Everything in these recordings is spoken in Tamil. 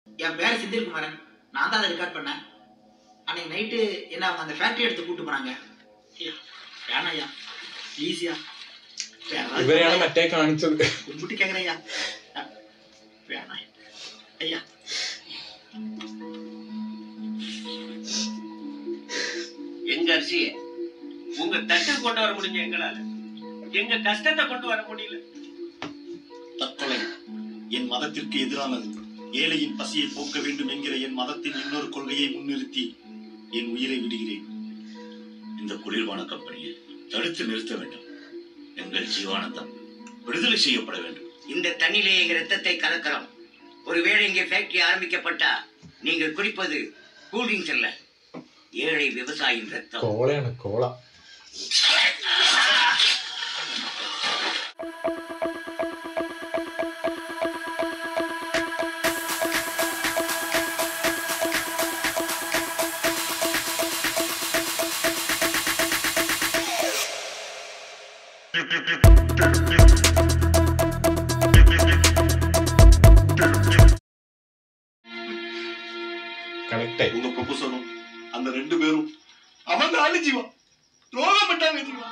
என் பேர் செந்தில்குமாரன். நான் தான் அதை ரெக்கார்ட் பண்ணேன். அன்னைக்கு நைட்டு என்ன அவங்க அந்த ஃபேக்ட்ரி எடுத்து கூப்பிட்டு போனாங்க. வேணாயா ப்ளீஸ்யா. இவரையான மറ്റേ காணிச்சது கும்பிட்டு கேட்குறேயா. வேணா ஐயா. எங்க அரிசிய உங்க தட்டை கொண்டு வர முடிஞ்ச எங்களால எங்க கஷ்டத்தை கொண்டு வர முடியல. தற்கொலை என் மதத்திற்கு எதிரானது. ஏழையின் பசியை போக்க வேண்டும் என்கிற என் மதத்தின் இன்னொரு கொள்கையை முன்னிறுத்தி என் உயிரை விடுகிறேன். இந்த குளிர்பான கம்பெனியை தடுத்து நிறுத்த வேண்டும். எங்கள் ஜீவானந்தம் விடுதலை செய்யப்பட வேண்டும். இந்த தண்ணியிலே எங்க ரத்தத்தை கலக்கிறோம். ஒருவேளை இங்கே ஃபேக்டரி ஆரம்பிக்கப்பட்டா நீங்கள் குடிப்பது கூல்ட்ரிங்க்ஸ் அல்ல, ஏழை விவசாயியின் ரத்தம். கோளையான கோலா. கனெக்ட் உங்க ப்ரொபோசலும் அந்த ரெண்டு பேரும் அவன் ஆளு ஜீவா ദ്രോഹം പറ്റാൻ ജീവ.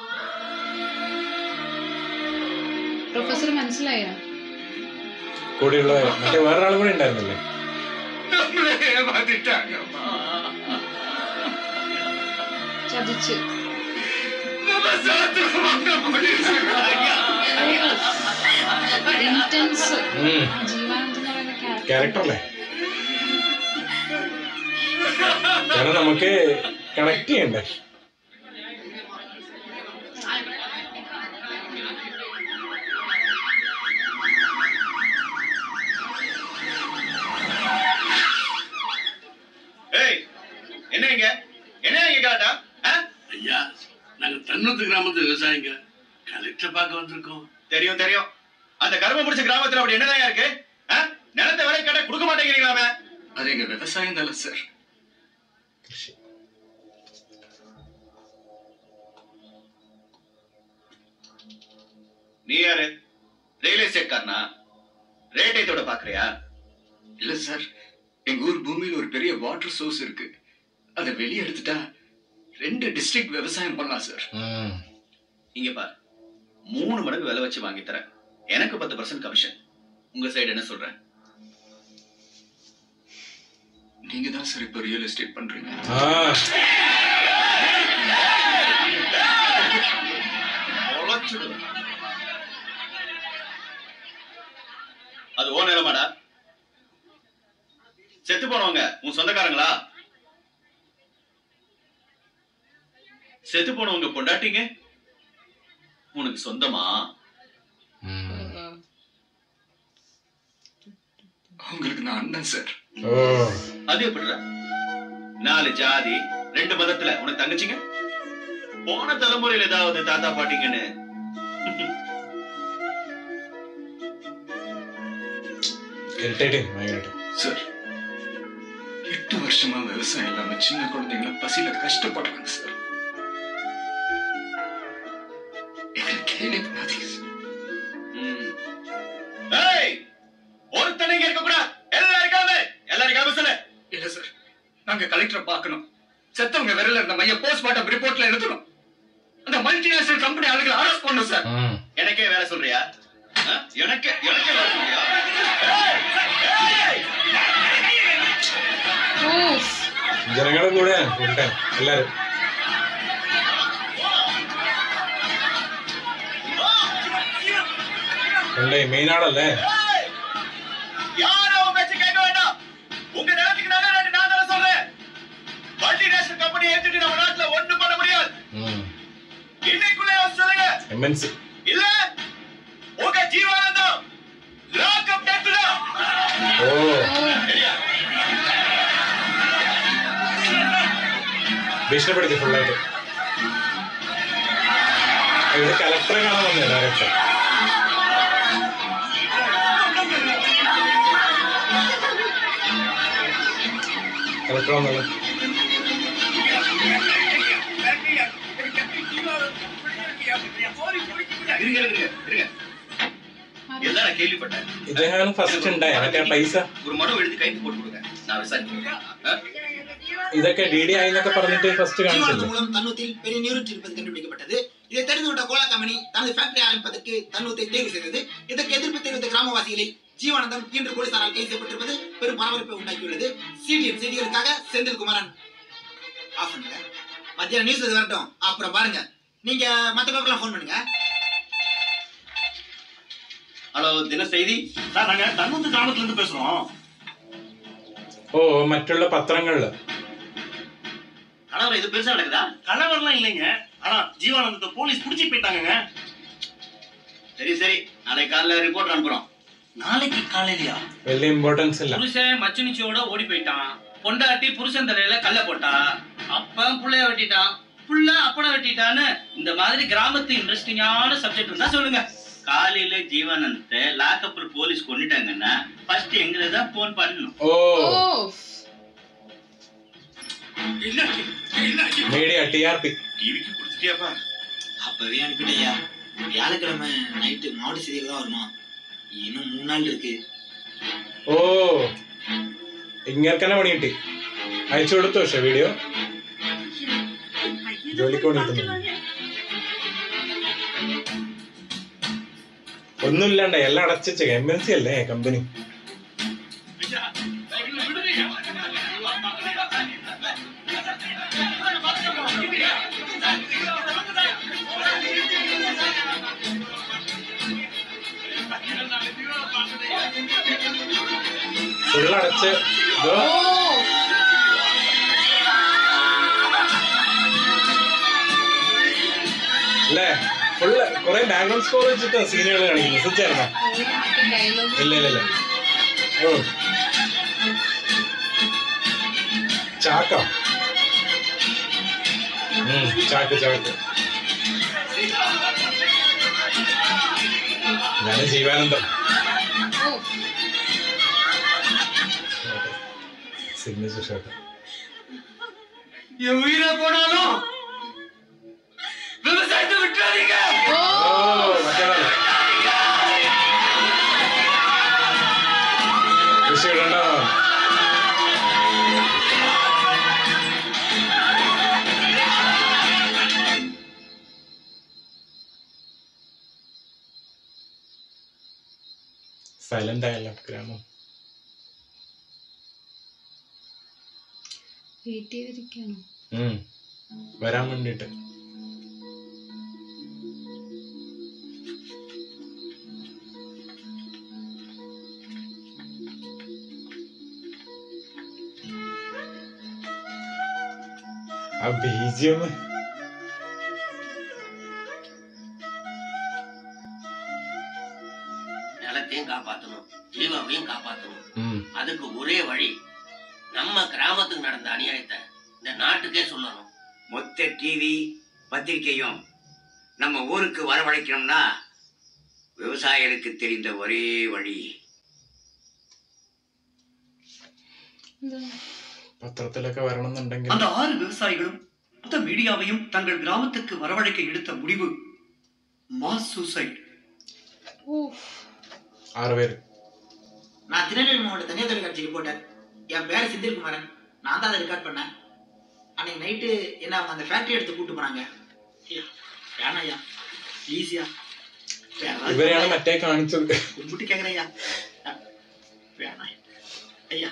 പ്രൊഫസർ മനസ്സിലായോ? കൂടെയുള്ള മറ്റേ വേറൊരാളും കൂടെ ഉണ്ടായിരുന്നില്ലേ? ചതിച്ചു. ഇന്റൻസ് ജീവാനന്ദ ക്യാരക്ടറല്ലേ? കാരണം നമുക്ക് കണക്ട് ചെയ്യണ്ടേ? ஐயா, நாங்க தன்னத்து கிராமத்து விவசாயிங்க. கலெக்டர் பார்க்க வந்திருக்கோம். தெரியும் தெரியும். அந்த கரும முடிச்ச கிராமத்துல அப்படி என்னதான் இருக்கு? நிலத்தை விலை கேட்டா கொடுக்க மாட்டேங்கிறீங்களாமே. அது எங்க விவசாயம் தானே சார். நீ யாரு? ரியல் எஸ்டேட் காரனா? ரேட் இதோட பாக்குறியா? இல்ல சார், எங்க ஊர் பூமியில ஒரு பெரிய வாட்டர் சோர்ஸ் இருக்கு. அதை வெளியே எடுத்துட்டா 2 டிஸ்ட்ரிக்ட் விவசாயம் பண்ணலாம் சார். இங்க பாரு, 3 மடங்கு விலை வச்சு வாங்கி தரேன். எனக்கு 10% கமிஷன். உங்க சைடு என்ன சொல்றேன்? நீங்க தான் சார் இப்ப ரியல் எஸ்டேட் பண்றீங்க. அது ஓ நிலமாடா? செத்து போனவங்க உன் சொந்தக்காரங்களா? செத்து போனவங்க பொண்டாட்டிங்க உனக்கு சொந்தமா? அவங்களுக்கு நான் அண்ணன் சார். அது எப்படிடா? 4 ஜாதி 2 மதத்துல உனக்கு தங்கச்சிங்க? போன தலைமுறையில் ஏதாவது தாத்தா பாட்டிங்கன்னு சார், 8 வருஷமா விவசாயம் இல்லாம சின்ன குழந்தைங்களை பசியில கஷ்டப்படுறாங்க சார். ஒருத்தனைங்க இருக்க கூட எல்லாரும் சொல்லு. இல்ல சார், நாங்க கலெக்டரை பார்க்கணும். செத்தவங்க விரல இருந்த மைய போஸ்ட்மார்ட்டம் ரிப்போர்ட்ல எடுத்துரும். அந்த மல்டிநேஷனல் கம்பெனி ஆளுகளை அரெஸ்ட் பண்ணணும் சார். எனக்கே வேலை சொல்றியா? எனக்கே வேலை சொல்றியா? ജനങ്ങളും കൂടെ എല്ലാരും മെയിനാണല്ലേ. யாரும் பேச்சு கேட்க வேண்டாம். உங்க நிலத்துக்கு நான் தானே சொல்றேன். மல்டிநேஷனல் கம்பெனி ஏத்துட்டு நம்ம நாட்டுல ஒண்ணும் பண்ண முடியாது. இன்னைக்குள்ளே சொல்லுங்க. எம்என்சி இல்ல உங்க ஜீவானந்தம் லாக்அப் டெத்ல. ഭീഷണിപ്പെടുത്തി ഫുള്ളായിട്ട്. ഇത് കലക്ടറെ കാണാൻ വന്നേ ഡയറക്ടർ. കലക്ടർ വന്നല്ലോ. எல்லாம் நான் கேள்விப்பட்டேன். ഇദ്ദേഹം ഫസ്റ്റ് ഉണ്ടായ മറ്റേ പൈസ ஒரு மனு எழுதி கைது போட்டு கொடுங்க, நான் விசாரிக்கிறேன். ഇതൊക്കെ DD ആയി എന്നൊക്കെ പറഞ്ഞിട്ട് ഫസ്റ്റ് ஜீவானந்தம் കാണിച്ചില്ലേ? மூலம் தன்னூத்தில் பெரிய நீரூற்று இருப்பது கண்டுபிடிக்கப்பட்டது. இதை தெரிந்துவிட்ட கோலா கம்பெனி தனது ஃபேக்டரி ஆரம்பிப்பதற்கு தன்னூத்தை தேர்வு செய்தது. இதற்கு எதிர்ப்பு தெரிவித்த கிராமவாசிகளை ஜீவானந்தம் இன்று போலீசாரால் கைது செய்யப்பட்டிருப்பது பெரும் பரபரப்பை உண்டாக்கியுள்ளது. சிடிஎம் செய்திகளுக்காக செந்தில் குமாரன். ஆஃப் பண்ணுங்க. மத்தியான நியூஸ் இது வரட்டும், அப்புறம் பாருங்க. நீங்க மத்த பேப்பர்லாம் ஃபோன் பண்ணுங்க. ஹலோ, தின செய்தி. சார் நாங்க தன்வந்து கிராமத்துல இருந்து பேசுறோம். ഓ മറ്റുള്ള പത്രങ്ങളില് கலவரம் இது பெருசா நடக்குதா? கலவரம்லாம் இல்லைங்க, ஆனா ஜீவானந்தத்தை போலீஸ் புடிச்சு போயிட்டாங்க. சரி சரி, நாளைக்கு காலைல ரிப்போர்ட் அனுப்புறோம். நாளைக்கு காலையிலயா? വലിയ ഇമ്പോർട്ടൻസ് ഇല്ല. புருஷன் மச்சுனிச்சியோட ஓடி போயிட்டான். பொண்டாட்டி புருஷன் தலையில கல்ல போட்டா. அப்பன் புள்ளைய வெட்டிட்டான், புள்ள அப்பனை வெட்டிட்டான்னு இந்த மாதிரி கிராமத்து இன்ட்ரெஸ்டிங்கான சப்ஜெக்ட் இருந்தா சொல்லுங்க. காலையில ஜீவானந்தத்தை லாக்அப்ல போலீஸ் கொண்டுட்டாங்கன்னா ஃபர்ஸ்ட் எங்களை தான் போன் பண்ணணும். ഓ ஓ മീഡിയ TRP. டிவிக்கு கொடுத்துட்டியாப்பா? அப்பவே அனுப்பிட்டேயா. வியாழக்கிழமை நைட்டு மாவட்ட செய்திகள் தான் வருமா? இன்னும் 3 நாள் இருக்கு. ഓ ഇങ്ങനെ പണി കിട്ടി. അയച്ചു കൊടുത്തു. പക്ഷെ വീഡിയോ ജോലിക്ക് പണിയിട്ടുന്നു. ഒന്നുമില്ലാണ്ട എല്ലാം അടച്ചു. MNC അല്ലേ കമ്പനി. ഫുള്ളടച്ച് ഇതോ അല്ലേ? ഫുള്ള് കുറെ ബാക്ക്ഗ്രൗണ്ട് സ്കോർ വെച്ചിട്ട് സീനുകൾ കാണിക്കുന്നു. ശ്രദ്ധിച്ചായിരുന്നോ? ഡയലോഗ് ഇല്ല ഇല്ല ഇല്ല. ഓ ചാക്ക. ചാക്ക് ചാക്ക്. ഞാൻ ജീവാനന്ദം. ஓ സിഗ്നേച്ചർ ഷോട്ട്. என் உயிரை போனாலும் விவசாயத்தை விட்டுறாதீங்க. ഓ മറ്റേതാണ്. കൃഷി ഇടണ്ടോ? സൈലന്റ് ആയല്ലോ ഗ്രാമം. വെയിറ്റ് ചെയ്തിരിക്കാണോ? വരാൻ വേണ്ടിട്ട്. ആ BGM நிலத்தையும் காப்பாற்றணும், ஜீவாவையும் காப்பாற்றணும். அதுக்கு ஒரே வழி, நம்ம கிராமத்துக்கு நடந்த அநியாயத்தை இந்த நாட்டுக்கே சொல்லணும். மொத்த டிவி பத்திரிகையும் நம்ம ஊருக்கு வரவழைக்கணும்னா விவசாயிகளுக்கு தெரிந்த ஒரே வழி പത്രത്തിലൊക്കെ വരണമെന്നുണ്ടെങ്കിൽ அந்த 6 விவசாயிகளும் மொத்த மீடியாவையும் தங்கள் கிராமத்துக்கு வரவழைக்க எடுத்த முடிவு மாஸ் சூசைட். ஓ 6 பேர். நான் திருநெல்வேலி மாவட்ட தனியார் தொலைக்காட்சி ரிப்போர்ட்டர். என் பேர் செந்தில் குமாரன். நான் தான் அதை ரெக்கார்ட் பண்ணேன். அன்னைக்கு நைட்டு என்ன அவங்க அந்த ஃபேக்டரி எடுத்து கூட்டு போனாங்க. வேணாயா, ப்ளீஸ்யா. ഇവരെയാണ് മറ്റേ കാണിച്ചത്. கும்பிட்டு கேட்குறேயா. வேணாம் ஐயா.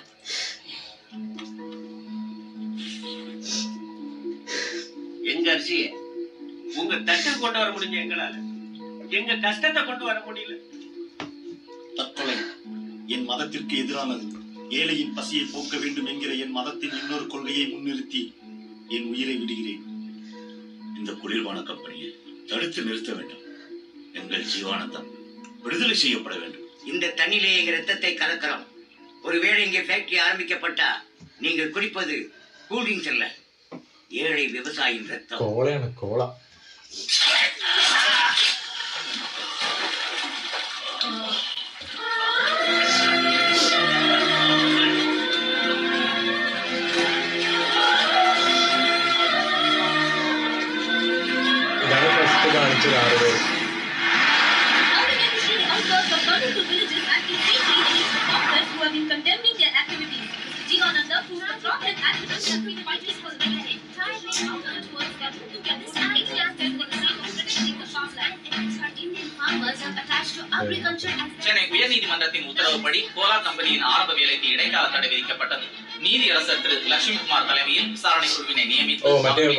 எங்க அரிசிய உங்க தட்டில் கொண்டு வர முடிஞ்ச எங்களால எங்க கஷ்டத்தை கொண்டு வர முடியல. தற்கொலை என் மதத்திற்கு எதிரானது. ஏழையின் பசியை போக்க வேண்டும் என்கிற என் மதத்தின் இன்னொரு கொள்கையை முன்னிறுத்தி என் உயிரை விடுகிறேன். இந்த குளிர்பான கம்பெனியை தடுத்து நிறுத்த வேண்டும். எங்கள் ஜீவானந்தம் விடுதலை செய்யப்பட வேண்டும். இந்த தண்ணிலே எங்க ரத்தத்தை கலக்கிறோம். ஒருவேளை இங்கே ஃபேக்டரி ஆரம்பிக்கப்பட்டா நீங்கள் குடிப்பது கூல்ட்ரிங்க்ஸ் அல்ல, ஏழை விவசாயியின் ரத்தம். കോളയാണ് കോള. ഇതാണ് ഫസ്റ്റ് കാണിച്ചത് 6 പേര്. சென்னை உயர்நீதிமன்றத்தின் உத்தரவுப்படி கோலா கம்பெனியின் ஆரம்ப வேலைக்கு இடைக்கால தடை விதிக்கப்பட்டது. நீதியரசர் திரு லட்சுமிகுமார் தலைமையில் விசாரணை குழுவினை நியமித்து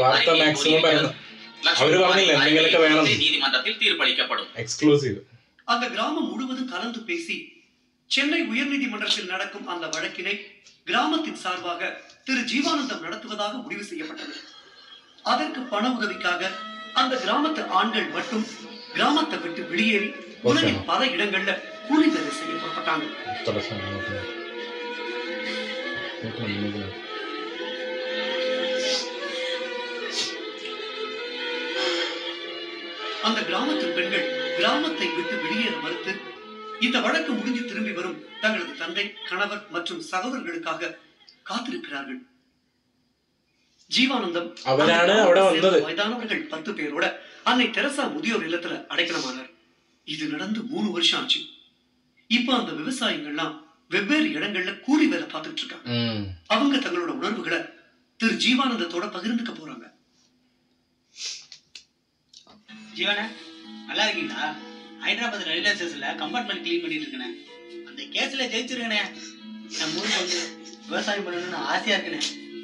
நீதிமன்றத்தில் தீர்ப்பளிக்கப்படும். அந்த கிராமம் முழுவதும் கலந்து பேசி சென்னை உயர்நீதிமன்றத்தில் நடக்கும் அந்த வழக்கினை கிராமத்தின் சார்பாக திரு ஜீவானந்தம் நடத்துவதாக முடிவு செய்யப்பட்டது. அதற்கு பண உதவிக்காக அந்த கிராமத்து ஆண்கள் மட்டும் கிராமத்தை விட்டு வெளியேறி உலகின் பல இடங்கள்ல கூலி வேலை செய்ய புறப்பட்டாங்க. அந்த கிராமத்து பெண்கள் கிராமத்தை விட்டு வெளியேற மறுத்து இந்த வழக்கு முடிஞ்சு திரும்பி வரும் தங்களது தந்தை, கணவர் மற்றும் சகோதரர்களுக்காக காத்திருக்கிறார்கள். ஜீவானந்தம் வயதானவர்கள் 10 பேரோட அன்னை தெரசா முதியோர் இல்லத்துல அடைக்கலமானார். இது நடந்து 3 வருஷம் ஆச்சு. இப்ப அந்த விவசாயிகள்லாம் வெவ்வேறு இடங்கள்ல கூலி வேலை பார்த்துட்டு இருக்காங்க. அவங்க தங்களோட உணர்வுகளை திரு ஜீவானந்தத்தோட பகிர்ந்துக்க போறாங்க. ஜீவன, நல்லா இருக்கீங்களா? ஹைதராபாத் ரயில்வே ஸ்டேஷன்ல கம்பார்ட்மெண்ட் கிளீன் பண்ணிட்டு இருக்கேன். அந்த கேஸ்ல ஜெயிச்சிருக்கேனே. நம்ம ஊருக்கு வந்து விவசாயம் பண்ணணும்னு ஆசையா இருக்கேன்.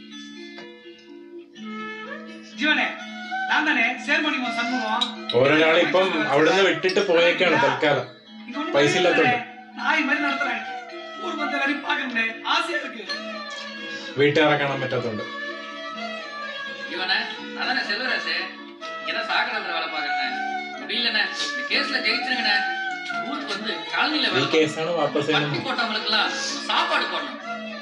ജീവനെ ഞാൻ തന്നെ சேர்மணிமோ சண்முகம். ஒரு நாள் இப்ப அവിടുന്ന് விட்டுட்டு போയേക്കാണ് തൽക്കാലം. പൈസ ഇല്ലാത്തോണ്ട് നായി മരി നടത്തறேன். ஊர் வந்து வரி பார்க்கறேன். ஆசையா இருக்கு. വീട്ടുകാരെ കാണാൻ പറ്റാത്തോണ്ട്. ജീവനെ അതാണ് செல்வராசே. என்ன சாகனம்ன்ற வேலை பார்க்கறேன். முடியலனே. இந்த கேஸ்ல ஜெயிச்சிருங்கனே. ஊருக்கு வந்து காலனில வேலை. ഈ കേസാണ് വാപ്പസ് பட்டி போட்டவங்களுக்குலாம் சாப்பாடு போடணும்.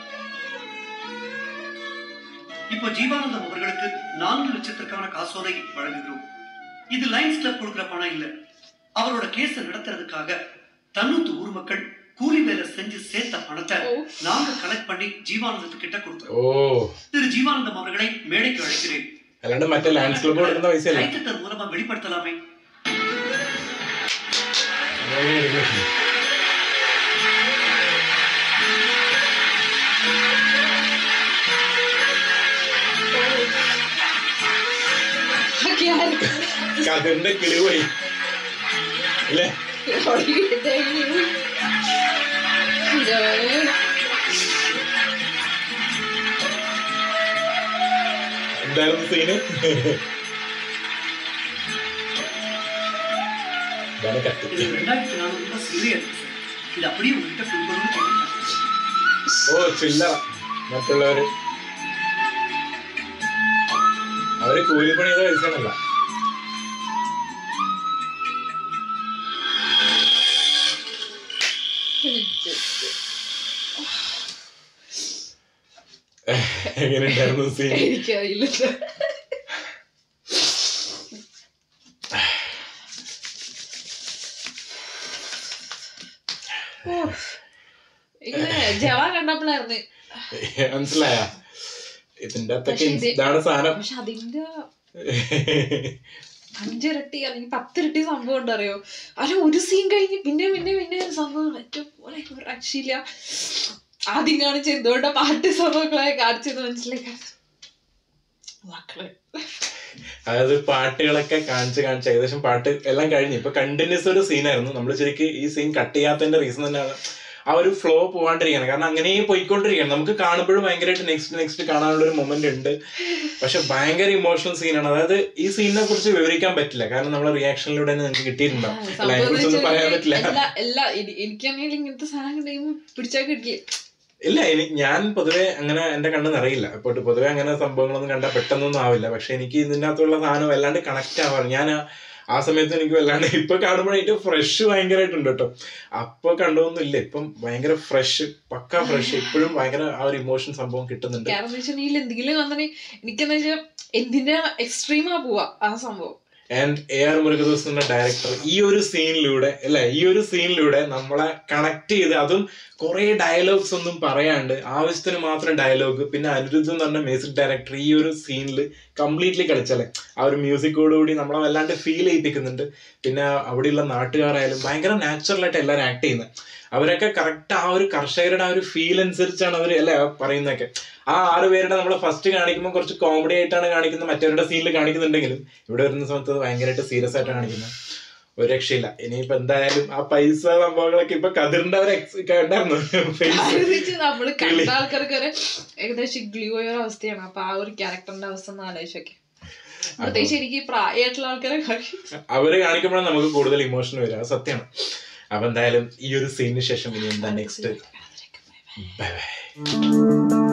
இப்போ ஜீவானந்தம் அவர்களுக்கு 4 லட்சத்திற்கான காசோலை வழங்குகிறோம். இது லைன்ஸ் கிளப் கொடுக்கிற பணம் இல்ல. அவரோட கேஸ நடத்துறதுக்காக தன்னூத்து ஊர் மக்கள் கூலி வேலை செஞ்சு சேர்த்த பணத்தை நாங்க கலெக்ட் பண்ணி ஜீவானந்தத்து கிட்ட கொடுத்தோம். திரு ஜீவானந்தம் அவர்களை மேடைக்கு அழைக்கிறேன். അല്ലാണ്ട് മറ്റേ ലാൻഡ്സ് ക്ലബ് കൊടുക്കുന്ന പൈസ അല്ല. கைத்தட்டல் மூலமா வெளிப்படுத்தலாமே. കഥന്റെ കിളിപോയി അല്ലേ? എന്തായിരുന്നു സീന്? ഓ ചില്ലറ. മറ്റുള്ളവര് അവര് കൂലിപ്പണി ചെയ്ത പൈസ എങ്ങനെ ഉണ്ടായിരുന്നു സീൻ? എനിക്കറിയില്ല. ഇങ്ങനെ ജവാൻ കണ്ടപ്പോഴായിരുന്നു മനസ്സിലായ ഇതിന്റെ ഇതാണ് സാധനം. പക്ഷെ അതിന്റെ 5 ഇരട്ടി അല്ലെങ്കിൽ 10 ഇരട്ടി സംഭവം ഉണ്ടറിയോ. അല്ല ഒരു സീൻ കഴിഞ്ഞ് പിന്നെ പിന്നെ പിന്നെ സംഭവം ഏറ്റവും പോലെ രക്ഷയില്ല. ആദ്യം കാണിച്ച എന്തുകൊണ്ടാ പാട്ട് സംഭവങ്ങളെ കാണിച്ചത് മനസ്സിലാക്കാൻ മക്കള്. അതായത് പാട്ടുകളൊക്കെ കാണിച്ച് ഏകദേശം പാട്ട് എല്ലാം കഴിഞ്ഞു. ഇപ്പൊ കണ്ടിന്യൂസ് ഒരു സീനായിരുന്നു. നമ്മൾ ശരിക്കും ഈ സീൻ കട്ട് ചെയ്യാത്തതിന്റെ റീസൺ തന്നെയാണ് ആ ഒരു ഫ്ലോ പോകാണ്ടിരിക്കണം. കാരണം അങ്ങനെ പോയിക്കൊണ്ടിരിക്കണം. നമുക്ക് കാണുമ്പോഴും ഭയങ്കരമായിട്ട് നെക്സ്റ്റ് കാണാനുള്ള ഒരു മൊമെന്റ് ഉണ്ട്. പക്ഷെ ഭയങ്കര ഇമോഷണൽ സീനാണ്. അതായത് ഈ സീനിനെ കുറിച്ച് വിവരിക്കാൻ പറ്റില്ല. കാരണം നമ്മളെ റിയാക്ഷനിലൂടെ തന്നെ നിങ്ങൾക്ക് കിട്ടിയിട്ടുണ്ടാവും. അതിനെ കുറിച്ചൊന്നും പറയാൻ പറ്റില്ല. എനിക്കാണെങ്കിൽ ഇങ്ങനത്തെ സാധനം പിടിച്ചാൽ കിട്ടില്ല. ഇല്ല, ഞാൻ പൊതുവെ അങ്ങനെ എന്റെ കണ്ണ് നിറയില്ല. ഇപ്പോൾ പൊതുവെ അങ്ങനെ സംഭവങ്ങളൊന്നും കണ്ടാൽ പെട്ടെന്നൊന്നും ആവില്ല. പക്ഷെ എനിക്ക് ഇതിൻ്റെ അകത്തുള്ള സാധനം വല്ലാണ്ട് കണക്ട് ആവാറ്. ഞാൻ ആ സമയത്ത് എനിക്ക് വല്ലാണ്ട് ഇപ്പൊ കാണുമ്പോഴേക്കും ഫ്രഷ് ഭയങ്കരമായിട്ടുണ്ട് കേട്ടോ. അപ്പൊ കണ്ടൊന്നുമില്ല, ഇപ്പം ഭയങ്കര ഫ്രഷ്, പക്ക ഫ്രഷ്. ഇപ്പോഴും ഭയങ്കര ആ ഒരു ഇമോഷൻ സംഭവം കിട്ടുന്നുണ്ട്. കാരണം എന്തെങ്കിലും വന്നിട്ട് എനിക്കെന്താ വെച്ചാൽ എന്തിന്റെ എക്സ്ട്രീമാ പോവാ ആ സംഭവം. ആൻഡ് AR മുരുകദോസിന്റെ ഡയറക്ടർ ഈ ഒരു സീനിലൂടെ നമ്മളെ കണക്ട് ചെയ്ത്, അതും കുറെ ഡയലോഗ്സ് ഒന്നും പറയാണ്ട് ആവശ്യത്തിന് മാത്രം ഡയലോഗ്, പിന്നെ അനിരുദ്ധ് എന്ന് പറഞ്ഞ മ്യൂസിക് ഡയറക്ടർ ഈ ഒരു സീനിൽ കംപ്ലീറ്റ്ലി കളിച്ചല്ലേ. ആ ഒരു മ്യൂസിക്കോടുകൂടി നമ്മളെ വല്ലാണ്ട് ഫീൽ ചെയ്യിപ്പിക്കുന്നുണ്ട്. പിന്നെ അവിടെയുള്ള നാട്ടുകാരായാലും ഭയങ്കര നാച്ചുറലായിട്ട് എല്ലാവരും ആക്ട് ചെയ്യുന്നത്. അവരൊക്കെ കറക്റ്റ് ആ ഒരു കർഷകരുടെ ആ ഒരു ഫീൽ അനുസരിച്ചാണ് അവർ അല്ലെ പറയുന്നതൊക്കെ. ആ 6 പേരുടെ നമ്മൾ ഫസ്റ്റ് കാണിക്കുമ്പോൾ കുറച്ച് കോമഡി ആയിട്ടാണ് കാണിക്കുന്നത്, മറ്റവരുടെ സീനിൽ കാണിക്കുന്നുണ്ടെങ്കിലും ഇവിടെ വരുന്ന സമയത്ത് ഭയങ്കരമായിട്ട് സീരിയസ് ആയിട്ടാണ് കാണിക്കുന്നത്. ഒരു രക്ഷയില്ല. ഇനിയിപ്പോ എന്തായാലും ആ പൈസ സംഭവങ്ങളൊക്കെ ഇപ്പൊ കതിറിന്റെ അവർ ഉണ്ടായിരുന്നു നമ്മള് കണ്ട ആൾക്കാർക്ക് വരെ ഏകദേശം ഗ്ലൂയോ അവസ്ഥയാണ്. അപ്പൊ ആ ഒരു ക്യാരക്ടറിന്റെ അവസ്ഥ ഒന്ന് ആലോചിച്ചൊക്കെ, പ്രത്യേകിച്ച് എനിക്ക് പ്രായമായിട്ടുള്ള ആൾക്കാരെ അവര് കാണിക്കുമ്പോഴാണ് നമുക്ക് കൂടുതൽ ഇമോഷൻ വരിക, അത് സത്യമാണ്. അപ്പൊ എന്തായാലും ഈ ഒരു സീനിന് ശേഷം ഇനി എന്താ നെക്സ്റ്റ്? Bye bye.